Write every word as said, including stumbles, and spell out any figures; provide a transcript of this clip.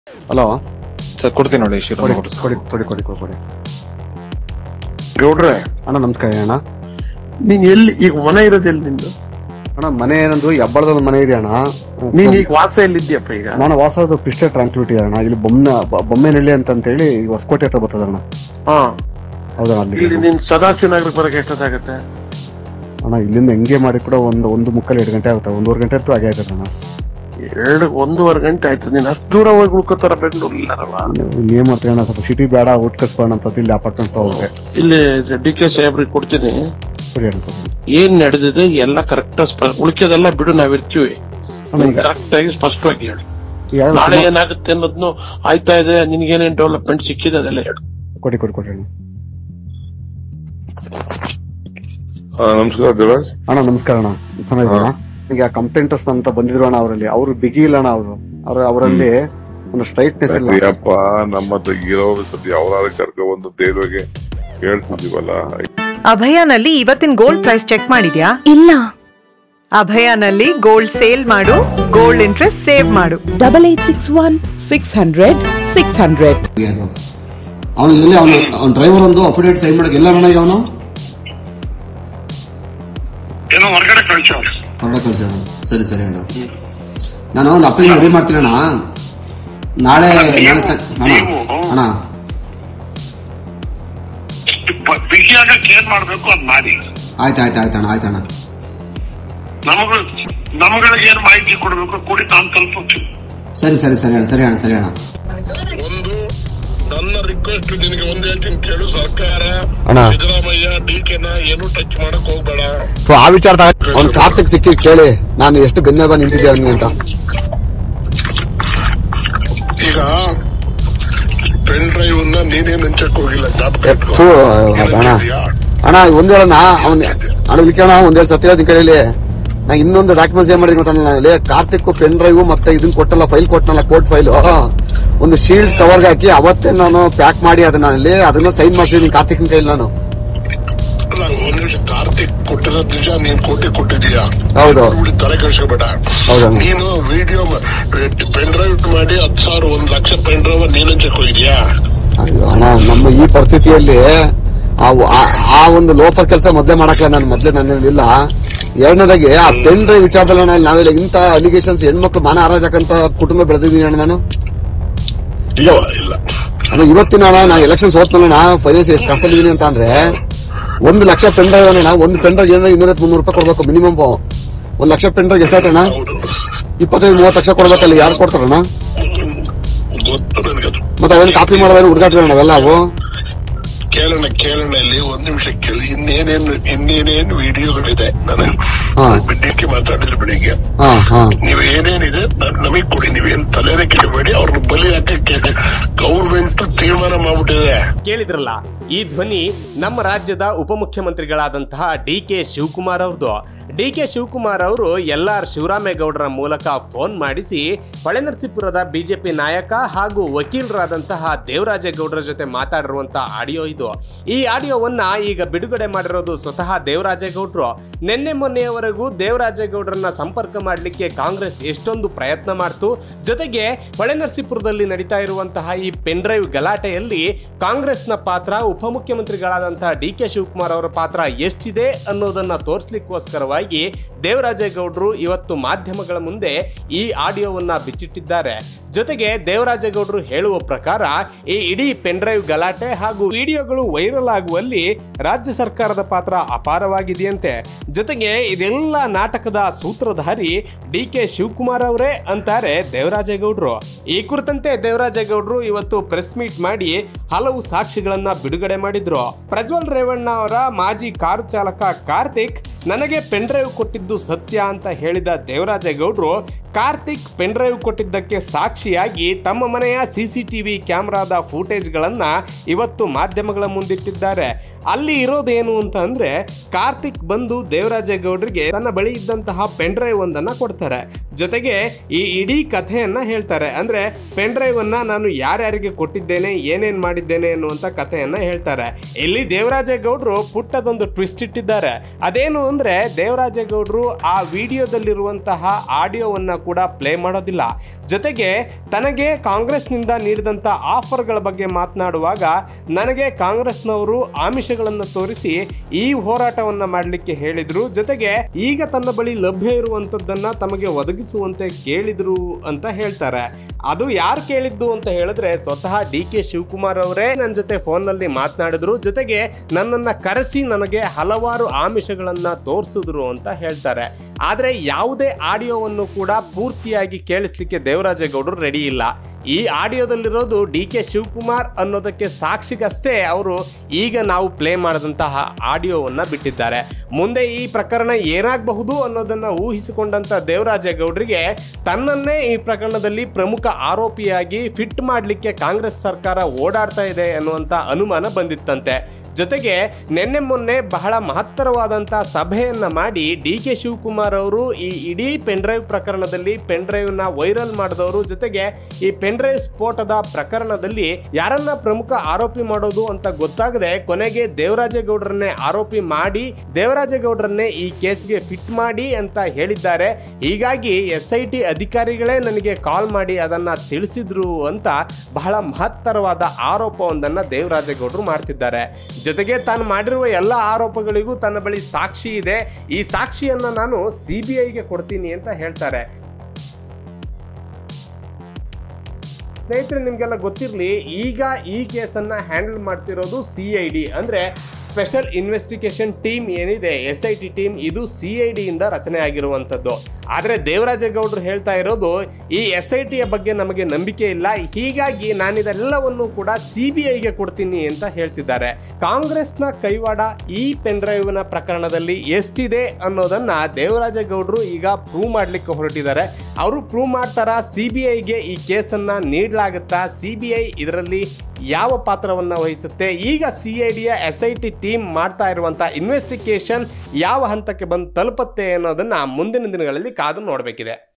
Hello sir ಕೊಡ್ತೀನಿ ನೋಡಿ. ಕೊಡಿ ಕೊಡಿ ಕೊಡಿ ಕೊಡಿ ಕೊಡಿ ಗೌಡ್ರೆ ಅಣ್ಣ ನಮಸ್ಕಾರ ಅಣ್ಣ. ನೀನ್ ಎಲ್ಲಿ ಈಗ ಮನೆ ಇರೋದೆಲ್ಲಿ ನಿಂದು? ಅಣ್ಣ ಮನೆ ಏನಂದು ಹೆಬ್ಬಳದ ಮನೆ ಇದೆ ಅಣ್ಣ. ನೀನ್ ಈಗ ವಾಸ ಎಲ್ಲಿದ್ಯಪ್ಪ? ಈಗ ನಾನು ವಾಸದ ಪಿಸ್ಟೆ ಟ್ರಾನ್ಸ್ಪಿಟಿ ಅಣ್ಣ. ಇಲ್ಲಿ ಬೊಮ್ಮೆ ಬೊಮ್ಮೆನಹಳ್ಳಿ ಅಂತ ಹೇಳಿ ಹೊಸಕೋಟೆ ಹತ್ರ ಬರ್ತದ ಅಣ್ಣ. ಹಾ ಹೌದಾ? ಅಲ್ಲಿ ಇಲ್ಲಿ ನೀನ್ ಸದಾಶಿವನಗರಕ್ಕೆ ಬರಕ್ಕೆ ಎಷ್ಟೊತ್ತಾಗತ್ತೆ ಅಣ್ಣ? ಇಲ್ಲಿಂದ ಹೆಂಗೆ ಮಾಡಿ ಕೂಡ ಒಂದು ಒಂದು ಮುಕ್ಕಲ್ ಎರಡು ಗಂಟೆ ಆಗುತ್ತೆ. ಒಂದೂವರೆ ಗಂಟೆ ಅಂತೂ ಹಾಗೆ ಆಯ್ತದೆ ಅಣ್ಣ. ಎರಡು ಒಂದೂವರೆ ಗಂಟೆ ಆಯ್ತು. ನೀನ್ ಅಷ್ಟು ದೂರ ಹೋಗಿ ಉಳ್ಕೋತಾರ ಬೆಂಗಳೂರು ಇಲ್ಲಾರಲ್ಲ? ಏನ್ ಮಾಡ್ತೀವಿ ಅಣ್ಣ, ಸ್ವಲ್ಪ ಸಿಟಿ ಬೇಡ, ಊಟ ಕಸ್ಬೋಣ ಅಂತ ಇಲ್ಲಿ ಅಪಾರ್ಟ್ಮೆಂಟ್ ಹೋಗ್ರೆ ಇಲ್ಲಿ ಡಿ ಕೆ ಸಾಹೇಬ್ರಿಗೆ ಕೊಡ್ತೀನಿ. ಸರಿ ಅಣ್ಣ. ಏನ್ ನಡೆದಿದೆ ಎಲ್ಲ ಕರೆಕ್ಟ್ ಉಳಿಕೆದೆಲ್ಲ ಬಿಡು, ನಾವಿರ್ತೀವಿ. ಕರೆಕ್ಟ್ ಆಗಿ ಸ್ಪಷ್ಟವಾಗಿ ಹೇಳು. ನಾಳೆ ಏನಾಗುತ್ತೆ ಅನ್ನೋದ್ನು ಆಯ್ತಾ ಇದೆ, ನಿನ್ಗೇನೇನ್ ಡೆವಲಪ್ಮೆಂಟ್ ಸಿಕ್ಕಿದೆ ಅದೆಲ್ಲ ಹೇಳು. ಕೊಡಿ ಕೊಡಿ ಕೊಡಿ ಅಣ್ಣ. ನಮಸ್ಕಾರ ದೇವರಾಜ್ ಅಣ್ಣ. ನಮಸ್ಕಾರ ಅಣ್ಣ. ಚೆನ್ನಾಗಿದ್ದೀರಾ? ಈಗ ಕಂಪ್ಲೇಂಟರ್ಸ್ ಅಂತ ಬಂದಿದ್ರು ಅಣ್ಣ. ಅವರಲ್ಲಿ ಅವರು ಬಿಗಿ ಇಲ್ಲ ಅಣ್ಣ. ಅವರು ಅವ್ರ ಅವರಲ್ಲಿ ಒಂದು ಸ್ಟ್ರೈಟ್ನೆಸ್ ಇಲ್ಲ. ಅಪ್ಪ ನಮ್ಮ ತೆಗಿರೋ ಸದ್ಯ ಅವರಾದ ಕರ್ಕೊ ಒಂದು ದೇವ್ರಿಗೆ ಹೇಳ್ತಿದೀವಲ್ಲ. ಅಭಯಾನಲ್ಲಿ ಇವತ್ತಿನ ಗೋಲ್ಡ್ ಪ್ರೈಸ್ ಚೆಕ್ ಮಾಡಿದ್ಯಾ? ಇಲ್ಲ. ಅಭಯಾನಲ್ಲಿ ಗೋಲ್ಡ್ ಸೇಲ್ ಮಾಡು, ಗೋಲ್ಡ್ ಇಂಟ್ರೆಸ್ಟ್ ಸೇವ್ ಮಾಡು. Double eight six one six hundred six hundred. ಅವನು ಎಲ್ಲಿ ಅವನು ಅವ್ನ ಡ್ರೈವರ್ ಒಂದು ಅಫಿಡೇಟ್ ಸೈನ್ ಮಾಡಕ್ಕೆ ಎಲ್ಲ ಮನೆಗೆ ಅವನು ಏನೋ ಹೊರಗಡೆ ಕಳ್ಸೋ ಹೊರಗಡೆ ಕಳ್ಸ. ಸರಿ ಸರಿ ಅಣ್ಣ, ನಾನು ಒಂದು ಅಪ್ಲಿಕೇಶನ್ ರೆಡಿ ಮಾಡ್ತೀನಿ ಅಣ್ಣ. ನಾಳೆ ನಾಳೆ ಅಣ್ಣ ಅಣ್ಣ ಬಿಗಿಯಾಗಕ್ಕೆ ಏನ್ ಮಾಡ್ಬೇಕು ಅದ್ ಮಾಡಿ. ಆಯ್ತು ಆಯ್ತು ಆಯ್ತಣ್ಣ ಆಯ್ತಣ್ಣ. ನಮಗ ನಮ್ಗಳಿಗೆ ಏನ್ ಮಾಹಿತಿ ಕೊಡ್ಬೇಕು ಕೊಡಿ, ನಾನು ತಲುಪುತ್ತೀನಿ. ಸರಿ ಸರಿ ಸರಿ ಅಣ್ಣ ಸರಿ ಅಣ್ಣ ಸರಿ ಅಣ್ಣ. ಒಂದು ನನ್ನ ರಿಕ್ವೆಸ್ಟ್ ನಿನಗೆ ಒಂದ್ ಹೇಳ್ತೀನಿ ಕೇಳು. ಸರ್ಕಾರ ಅಣ್ಣ ಸಿದ್ದರಾಮಯ್ಯ ಡಿ ಕೆನ ಏನು ಟಚ್ ಮಾಡಕ್ ಹೋಗ್ಬೇಡ. ಆ ವಿಚಾರ ಅವ್ನು ಕಾರ್ತಿಕ್ ಸಿಕ್ಕಿ ಕೇಳಿ ನಾನು ಎಷ್ಟು ಬೆನ್ನೆಲುಬ ನಿಂತಿದ್ದೆ ಅವನಿಗೆ ಅಂತ. ಈಗ ಪೆನ್ ಡ್ರೈವ್ ನ ನೀನೇನ್ ಹಂಚಕ್ ಹೋಗಿಲ್ಲ. ಅಣ್ಣ ಅಣ್ಣ ಒಂದ್ ಹೇಳಣ್ಣ, ಅವ್ನ ಅಣ್ಣ ವಿಲ್ಕಣ ಒಂದ್ ಹೇಳಿ ಸತ್ಯ ಹೇಳ್ತೀನಿ ಕೇಳಿ. ನಾ ಇನ್ನೊಂದು ಡಾಕ್ಯುಮೆಂಟ್ಸ್ ಏನ್ ಮಾಡಿದ್ರಿ ಗೊತ್ತಾನೆ, ಕಾರ್ತಿಕ್ ಪೆನ್ ಡ್ರೈವ್ ಮತ್ತೆ ಇದನ್ನ ಕೊಟ್ಟಲ್ಲ, ಫೈಲ್ ಕೊಟ್ಟನಲ್ಲ, ಕೋರ್ಟ್ ಫೈಲ್ ಒಂದು ಶೀಲ್ಡ್ ಕವರ್ಗೆ ಹಾಕಿ ಅವತ್ತೇ ನಾನು ಪ್ಯಾಕ್ ಮಾಡಿ ಅದನ್ನ ಅಲ್ಲಿ ಅದನ್ನ ಸೈನ್ ಮಾಡಿಸಿದೀನಿ ಕಾರ್ತಿಕ್ ಕೈಲಿ ನಾನು. ಒಂದ್ ನಿಮಿಷ, ಕಾರ್ತಿಕ್ ಕೊಟ್ಟಿರೋದ್ ನಿಜ, ನೀನ್ ಕೋಟಿ ಕೊಟ್ಟಿದೀಯಾ? ಹೌದು. ತಲೆ ಕೆಡಿಸ್ಕೋಬೇಡ. ನೀನು ವಿಡಿಯೋ ಪೆನ್ ಡ್ರೈವ್ ಮಾಡಿ ಹತ್ತು ಸಾವಿರ ಒಂದ್ ಲಕ್ಷ ಪೆನ್ ಡ್ರೈವ್ ನೀನ್ ಹಂಚಕ್ ಹೋಗಿದ್ಯಾ? ಅಣ್ಣ ನಮ್ಮ ಈ ಪರಿಸ್ಥಿತಿಯಲ್ಲಿ ಆ ಒಂದು ಲೋಫರ್ ಕೆಲಸ ಮೊದ್ಲೇ ಮಾಡಕ್ಕೆ ನಾನು ಮೊದ್ಲೇ ನನ್ನಿಲ್ಲ. ಎರಡನೇದಾಗಿ ಆ ಪೆನ್ ಡ್ರೈವ್ ವಿಚಾರದಲ್ಲಿ ನಾವೆಲ್ಲ ಇಂತ ಅಲಿಗೇಷನ್ಸ್ ಹೆಣ್ಮಕ್ಳು ಮಾನ ಹಾರಾಜಕ್ಕಂತ ಕುಟುಂಬ ಬೆಳೆದಿದ್ದೀನಿ ಅಣ್ಣ ನಾನು. ಇಲ್ಲ ಅಣ್ಣ ಇವತ್ತಿನ ಅಣ್ಣ ನಾ ಎಲೆಕ್ಷನ್ ಸೋತ್ನಲ್ಲ ಫೈನಾನ್ಸ್ ಎಷ್ಟು ಕಷ್ಟದಿದ್ದೀನಿ ಅಂತ ಅಂದ್ರೆ ಒಂದು ಲಕ್ಷ ಪೆನ್ ಡ್ರೈವ್ ಅಣ್ಣ. ಒಂದು ಪೆನ್ ಡ್ರೈವ್ ಏನಾರ ಇನ್ನೂರ ಮುನ್ನೂರು ರೂಪಾಯಿ ಕೊಡ್ಬೇಕು ಮಿನಿಮಮ್. ಒಂದ್ ಲಕ್ಷ ಪೆನ್ ಡ್ರೈವ್ ಎಷ್ಟಾಯ್ತಣ್ಣ? ಇಪ್ಪತ್ತೈದು ಮೂವತ್ತು ಲಕ್ಷ ಕೊಡ್ಬೇಕಲ್ಲ, ಯಾರು ಕೊಡ್ತಾರಣ್ಣ? ಮತ್ತೆ ಅವೇನು ಕಾಪಿ ಮಾಡೋದ್ರೆ ಹುಡುಗಾಟ್ರಿ ನಾವೆಲ್ಲ ಅವು ಕೇಳೋಣ ಕೇಳೋಣ ಇಲ್ಲಿ ಒಂದ್ ನಿಮಿಷ ಕೇಳಿ. ಇನ್ನೇನೇನು ಇನ್ನೇನೇನು ವಿಡಿಯೋಗಳಿದೆ ನಾನು ಬೆಳಿಗ್ಗೆ ಮಾತಾಡಿದ್ರೆ ಬೆಳಿಗ್ಗೆ ನೀವ್ ಏನೇನಿದೆ ನಮಗ್ ಕೊಡಿ. ನೀವೇನ್ ತಲೆನೇ ಕೇಳಬೇಡಿ. ಅವ್ರನ್ನ ಬಲಿ ಹಾಕಕ್ಕೆ ಗೌರ್ಮೆಂಟ್ ತೀರ್ಮಾನ ಮಾಡ್ಬಿಟ್ಟಿದೆ. ಕೇಳಿದ್ರಲ್ಲ, ಈ ಧ್ವನಿ ನಮ್ಮ ರಾಜ್ಯದ ಉಪಮುಖ್ಯಮಂತ್ರಿಗಳಾದಂತಹ ಡಿ ಕೆ ಶಿವಕುಮಾರ್ ಅವ್ರದ್ದು. ಡಿ ಕೆ ಶಿವಕುಮಾರ್ ಅವರು ಎಲ್ ಆರ್ ಶಿವರಾಮೇಗೌಡರ ಮೂಲಕ ಫೋನ್ ಮಾಡಿಸಿ ಹೊಳೆನರಸೀಪುರದ ಬಿಜೆಪಿ ನಾಯಕ ಹಾಗೂ ವಕೀಲರಾದಂತಹ ದೇವರಾಜೇಗೌಡರ ಜೊತೆ ಮಾತಾಡಿರುವಂತಹ ಆಡಿಯೋ ಇದು. ಈ ಆಡಿಯೋವನ್ನ ಈಗ ಬಿಡುಗಡೆ ಮಾಡಿರೋದು ಸ್ವತಃ ದೇವರಾಜೇಗೌಡರು. ನಿನ್ನೆ ಮೊನ್ನೆಯವರೆಗೂ ದೇವರಾಜೇಗೌಡರನ್ನ ಸಂಪರ್ಕ ಮಾಡಲಿಕ್ಕೆ ಕಾಂಗ್ರೆಸ್ ಎಷ್ಟೊಂದು ಪ್ರಯತ್ನ ಮಾಡ್ತು. ಜೊತೆಗೆ ಹೊಳೆನರಸೀಪುರದಲ್ಲಿ ನಡೀತಾ ಇರುವಂತಹ ಈ ಪೆನ್ ಡ್ರೈವ್ ಗಲಾಟೆಯಲ್ಲಿ ಕಾಂಗ್ರೆಸ್ನ ಪಾತ್ರ, ಉಪಮುಖ್ಯಮಂತ್ರಿಗಳಾದಂತಹ ಡಿ ಕೆ ಶಿವಕುಮಾರ್ ಅವರ ಪಾತ್ರ ಎಷ್ಟಿದೆ ಅನ್ನೋದನ್ನ ತೋರಿಸಲಿಕ್ಕೋಸ್ಕರವಾಗಿ ದೇವರಾಜೇಗೌಡರು ಇವತ್ತು ಮಾಧ್ಯಮಗಳ ಮುಂದೆ ಈ ಆಡಿಯೋವನ್ನ ಬಿಚ್ಚಿಟ್ಟಿದ್ದಾರೆ. ಜೊತೆಗೆ ದೇವರಾಜೇಗೌಡರು ಹೇಳುವ ಪ್ರಕಾರ ಈ ಇಡೀ ಪೆನ್ ಡ್ರೈವ್ ಗಲಾಟೆ ಹಾಗೂ ವಿಡಿಯೋಗಳು ವೈರಲ್ ಆಗುವಲ್ಲಿ ರಾಜ್ಯ ಸರ್ಕಾರದ ಪಾತ್ರ ಅಪಾರವಾಗಿದೆಯಂತೆ. ಜೊತೆಗೆ ಇದೆಲ್ಲ ನಾಟಕದ ಸೂತ್ರಧಾರಿ ಡಿ ಕೆ ಶಿವಕುಮಾರ್ ಅವರೇ ಅಂತಾರೆ ದೇವರಾಜೇಗೌಡರು. ಈ ಕುರಿತಂತೆ ದೇವರಾಜೇಗೌಡರು ಇವತ್ತು ಪ್ರೆಸ್ ಮೀಟ್ ಮಾಡಿ ಹಲವು ಸಾಕ್ಷಿಗಳನ್ನ ಬಿಡುಗಡೆ ಮಾಡಿದ್ರು. ಪ್ರಜ್ವಲ್ ರೇವಣ್ಣ ಅವರ ಮಾಜಿ ಕಾರು ಚಾಲಕ ಕಾರ್ತಿಕ್ ನನಗೆ ಪೆನ್ ಡ್ರೈವ್ ಕೊಟ್ಟಿದ್ದು ಸತ್ಯ ಅಂತ ಹೇಳಿದ ದೇವರಾಜೇಗೌಡರು ಕಾರ್ತಿಕ್ ಪೆನ್ ಡ್ರೈವ್ ಕೊಟ್ಟಿದ್ದಕ್ಕೆ ಸಾಕ್ಷಿಯಾಗಿ ತಮ್ಮ ಮನೆಯ ಸಿಸಿಟಿವಿ ಕ್ಯಾಮೆರಾದ ಫೂಟೇಜ್ಗಳನ್ನ ಇವತ್ತು ಮಾಧ್ಯಮಗಳ ಮುಂದಿಟ್ಟಿದ್ದಾರೆ. ಅಲ್ಲಿ ಇರೋದೇನು ಅಂತ ಅಂದ್ರೆ ಕಾರ್ತಿಕ್ ಬಂದು ದೇವರಾಜೇಗೌಡರಿಗೆ ತನ್ನ ಬಳಿ ಇದ್ದಂತಹ ಪೆನ್ ಡ್ರೈವ್ ಒಂದನ್ನ ಕೊಡ್ತಾರೆ. ಜೊತೆಗೆ ಈ ಇಡೀ ಕಥೆಯನ್ನ ಹೇಳ್ತಾರೆ. ಅಂದ್ರೆ ಪೆನ್ ಡ್ರೈವ್ ಅನ್ನ ನಾನು ಯಾರ್ಯಾರಿಗೆ ಕೊಟ್ಟಿದ್ದೇನೆ, ಏನೇನ್ ಮಾಡಿದ್ದೇನೆ ಅನ್ನುವಂತ ಕಥೆಯನ್ನ ಹೇಳ್ತಾರೆ. ಇಲ್ಲಿ ದೇವರಾಜೇಗೌಡರು ಪುಟ್ಟದೊಂದು ಟ್ವಿಸ್ಟ್ ಇಟ್ಟಿದ್ದಾರೆ. ಅದೇನು ಅಂದ್ರೆ ದೇವರಾಜೇಗೌಡರು ಆ ವಿಡಿಯೋದಲ್ಲಿರುವಂತಹ ಆಡಿಯೋವನ್ನ ಕೂಡ ಪ್ಲೇ ಮಾಡೋದಿಲ್ಲ. ಜೊತೆಗೆ ತನಗೆ ಕಾಂಗ್ರೆಸ್ನಿಂದ ನೀಡಿದಂಥ ಆಫರ್ಗಳ ಬಗ್ಗೆ ಮಾತನಾಡುವಾಗ ನನಗೆ ಕಾಂಗ್ರೆಸ್ನವರು ಆಮಿಷಗಳನ್ನು ತೋರಿಸಿ ಈ ಹೋರಾಟವನ್ನ ಮಾಡಲಿಕ್ಕೆ ಹೇಳಿದ್ರು, ಜೊತೆಗೆ ಈಗ ತನ್ನ ಬಳಿ ಲಭ್ಯ ಇರುವಂತದ್ದನ್ನ ತಮಗೆ ಒದಗಿಸುವಂತೆ ಕೇಳಿದ್ರು ಅಂತ ಹೇಳ್ತಾರೆ. ಅದು ಯಾರು ಕೇಳಿದ್ದು ಅಂತ ಹೇಳಿದ್ರೆ ಸ್ವತಃ ಡಿ ಕೆ ಶಿವಕುಮಾರ್ ಅವರೇ ನನ್ನ ಜೊತೆ ಫೋನ್ ನಲ್ಲಿ ಮಾತನಾಡಿದ್ರು, ಜೊತೆಗೆ ನನ್ನನ್ನ ಕರೆಸಿ ನನಗೆ ಹಲವಾರು ಆಮಿಷಗಳನ್ನ ತೋರಿಸಿದ್ರು ಅಂತ ಹೇಳ್ತಾರೆ. ಆದ್ರೆ ಯಾವುದೇ ಆಡಿಯೋವನ್ನು ಕೂಡ ಪೂರ್ತಿಯಾಗಿ ಕೇಳಿಸ್ಲಿಕ್ಕೆ ದೇವರಾಜೇಗೌಡರು ರೆಡಿ ಇಲ್ಲ. ಈ ಆಡಿಯೋದಲ್ಲಿರೋದು ಡಿ ಕೆ ಶಿವಕುಮಾರ್ ಅನ್ನೋದಕ್ಕೆ ಸಾಕ್ಷಿಗಷ್ಟೇ ಅವರು ಈಗ ನಾವು ಪ್ಲೇ ಮಾಡಿದಂತಹ ಆಡಿಯೋವನ್ನ ಬಿಟ್ಟಿದ್ದಾರೆ. ಮುಂದೆ ಈ ಪ್ರಕರಣ ಏನಾಗಬಹುದು ಅನ್ನೋದನ್ನ ಊಹಿಸಿಕೊಂಡಂತ ದೇವರಾಜೇಗೌಡರಿಗೆ ತನ್ನನ್ನೇ ಈ ಪ್ರಕರಣದಲ್ಲಿ ಪ್ರಮುಖ ಆರೋಪಿಯಾಗಿ ಫಿಟ್ ಮಾಡಲಿಕ್ಕೆ ಕಾಂಗ್ರೆಸ್ ಸರ್ಕಾರ ಓಡಾಡ್ತಾ ಇದೆ ಅನ್ನುವಂತ ಅನುಮಾನ ಬಂದಿತ್ತಂತೆ. ಜೊತೆಗೆ ನಿನ್ನೆ ಮೊನ್ನೆ ಬಹಳ ಮಹತ್ತರವಾದಂಥ ಸಭೆಯನ್ನ ಮಾಡಿ ಡಿ ಕೆ ಶಿವಕುಮಾರ್ ಅವರು ಈ ಇಡೀ ಪೆನ್ಡ್ರೈವ್ ಪ್ರಕರಣದಲ್ಲಿ ಪೆನ್ಡ್ರೈವ್ನ ವೈರಲ್ ಮಾಡಿದವರು, ಜೊತೆಗೆ ಈ ಪೆನ್ಡ್ರೈವ್ ಸ್ಫೋಟದ ಪ್ರಕರಣದಲ್ಲಿ ಯಾರನ್ನ ಪ್ರಮುಖ ಆರೋಪಿ ಮಾಡೋದು ಅಂತ ಗೊತ್ತಾಗದೆ ಕೊನೆಗೆ ದೇವರಾಜೇಗೌಡರನ್ನೇ ಆರೋಪಿ ಮಾಡಿ ದೇವರಾಜೇಗೌಡರನ್ನೇ ಈ ಕೇಸ್ಗೆ ಫಿಟ್ ಮಾಡಿ ಅಂತ ಹೇಳಿದ್ದಾರೆ. ಹೀಗಾಗಿ ಎಸ್ ಐ ಟಿ ಅಧಿಕಾರಿಗಳೇ ನನಗೆ ಕಾಲ್ ಮಾಡಿ ಅದನ್ನ ತಿಳಿಸಿದ್ರು ಅಂತ ಬಹಳ ಮಹತ್ತರವಾದ ಆರೋಪವೊಂದನ್ನ ದೇವರಾಜೇಗೌಡರು ಮಾಡ್ತಿದ್ದಾರೆ. ಜೊತೆಗೆ ತಾನು ಮಾಡಿರುವ ಎಲ್ಲ ಆರೋಪಗಳಿಗೂ ತನ್ನ ಬಳಿ ಸಾಕ್ಷಿ ಇದೆ, ಈ ಸಾಕ್ಷಿಯನ್ನ ನಾನು ಸಿ ಬಿ ಐಗೆ ಕೊಡ್ತೀನಿ ಅಂತ ಹೇಳ್ತಾರೆ. ಸ್ನೇಹಿತರೆ, ನಿಮ್ಗೆಲ್ಲ ಗೊತ್ತಿರಲಿ, ಈಗ ಈ ಕೇಸನ್ನ ಹ್ಯಾಂಡಲ್ ಮಾಡ್ತಿರೋದು ಸಿ ಐ ಡಿ ಅಂದ್ರೆ ಸ್ಪೆಷಲ್ ಇನ್ವೆಸ್ಟಿಗೇಷನ್ ಟೀಮ್ ಏನಿದೆ, ಎಸ್ ಐ ಟಿ ಟೀಮ್, ಇದು ಸಿ ಐ ಡಿ ಇಂದ ರಚನೆ ಆಗಿರುವಂಥದ್ದು. ಆದರೆ ದೇವರಾಜೇಗೌಡರು ಹೇಳ್ತಾ ಇರೋದು ಈ ಎಸ್ ಐ ಟಿಯ ಬಗ್ಗೆ ನಮಗೆ ನಂಬಿಕೆ ಇಲ್ಲ, ಹೀಗಾಗಿ ನಾನಿದೆಲ್ಲವನ್ನು ಕೂಡ ಸಿ ಬಿ ಐಗೆ ಕೊಡ್ತೀನಿ ಅಂತ ಹೇಳ್ತಿದ್ದಾರೆ. ಕಾಂಗ್ರೆಸ್ನ ಕೈವಾಡ ಈ ಪೆನ್ ಡ್ರೈವ್ನ ಪ್ರಕರಣದಲ್ಲಿ ಎಷ್ಟಿದೆ ಅನ್ನೋದನ್ನ ದೇವರಾಜೇಗೌಡರು ಈಗ ಪ್ರೂವ್ ಮಾಡ್ಲಿಕ್ಕೆ ಹೊರಟಿದ್ದಾರೆ. ಅವರು ಪ್ರೂವ್ ಮಾಡ್ತಾರಾ, ಸಿ ಬಿ ಐಗೆ ಈ ಕೇಸನ್ನ ನೀಡಲಾಗುತ್ತಾ, ಸಿ ಬಿ ಐ ಇದರಲ್ಲಿ ಯಾವ ಪಾತ್ರವನ್ನು ವಹಿಸುತ್ತೆ, ಈಗ ಸಿ ಐ ಡಿಯ ಎಸ್ ಐ ಟಿ ಟೀಮ್ ಮಾಡ್ತಾ ಇರುವಂತಹ ಇನ್ವೆಸ್ಟಿಗೇಷನ್ ಯಾವ ಹಂತಕ್ಕೆ ಬಂದು ತಲುಪುತ್ತೆ ಅನ್ನೋದನ್ನ ಮುಂದಿನ ದಿನಗಳಲ್ಲಿ ಕಾದು ನೋಡಬೇಕಿದೆ.